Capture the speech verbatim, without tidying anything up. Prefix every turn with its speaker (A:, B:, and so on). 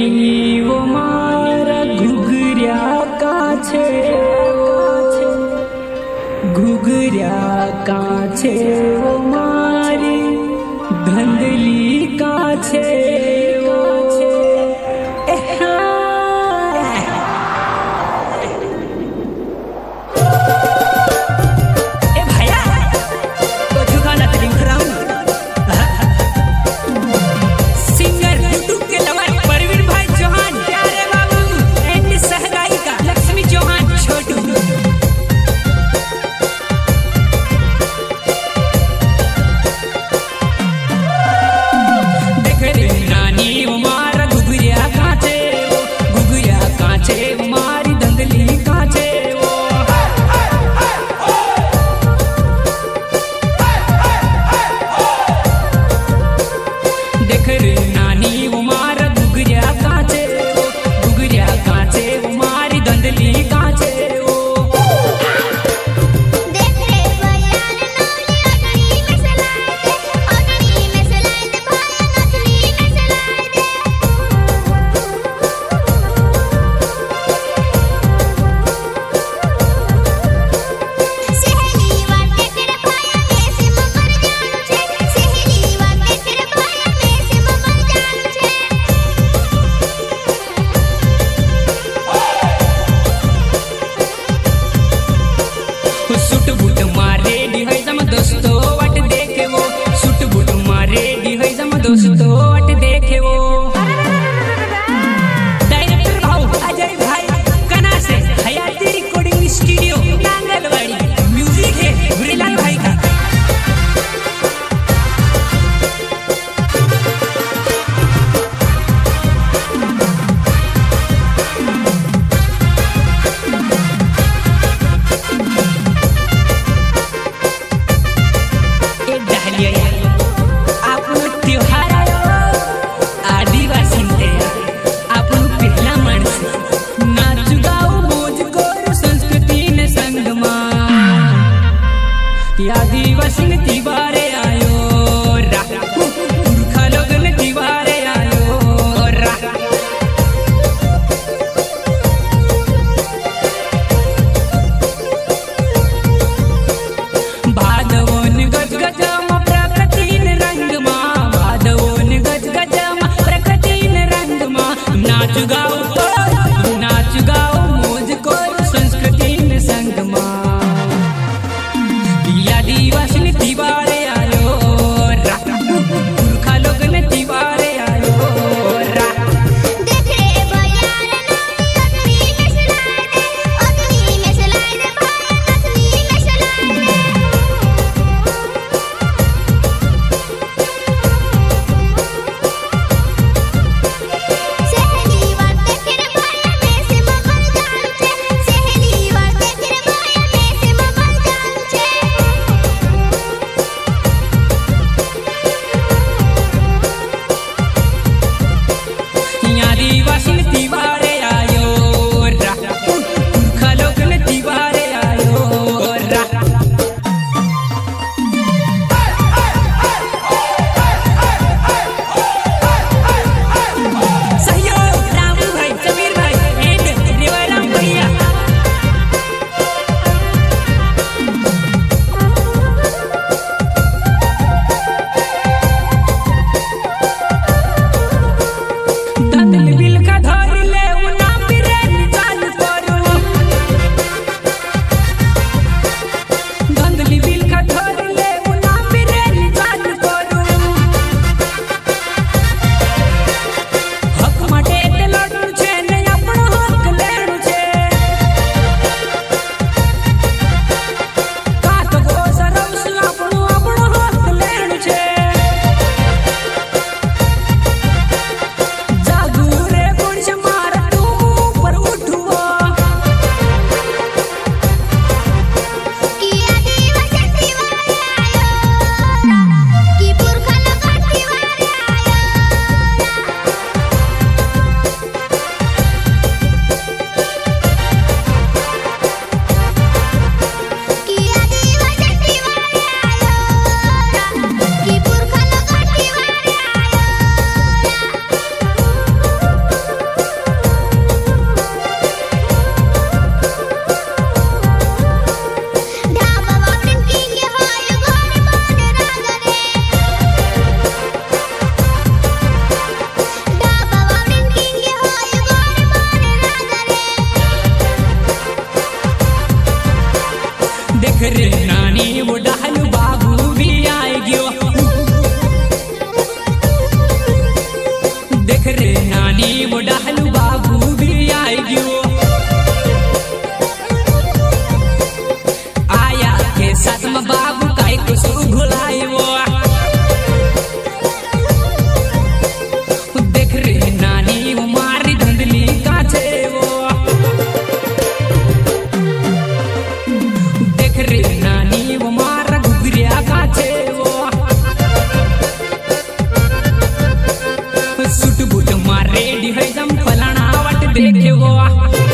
A: धंधली वो मारा घुघरिया काछे घुघरिया काछे वो मारी धंधली काछे वो सुट बुट मारे डी है जम दोस्तो वट देखे वो सुट बुट मारे डी है जम दोस्तो वट देखे वो डायरेक्टर भाऊ अजय भाई कना से हयाती रिकॉर्डिंग स्टूडियो नांगलवाड़ी म्यूजिक है गुरीलाल भाई का आदिवासी ने तिवारे आयो रा पुरखा लोग ने तिवारे आयो रा भादवोन गज गज मा प्रकृतिन रंग मा भादवोन गज गज मा प्रकृतिन रंग मा नाच गाओ नाच गाओ मौज को संस्कृतिन संग मा आदिवासी ने तिवारे आयो रा पुरखा लोग ने तिवारे आयो रा
B: देख रे बयार नथनी में सलाए दे अग्नि में सलाए दे भाई नथनी में सलाए दे सहेली वाटे
A: देख रे नानी वो डालू बाबू भी आई गयो आया के साथ में बाबू काई को सु घुलाए वो देख रे नानी वो मारी धुंधली काछे वो देख रे नानी वो मारा घुघरिया काछे वो सुट बुट मार रेडी है जम फलाना वट देखे वो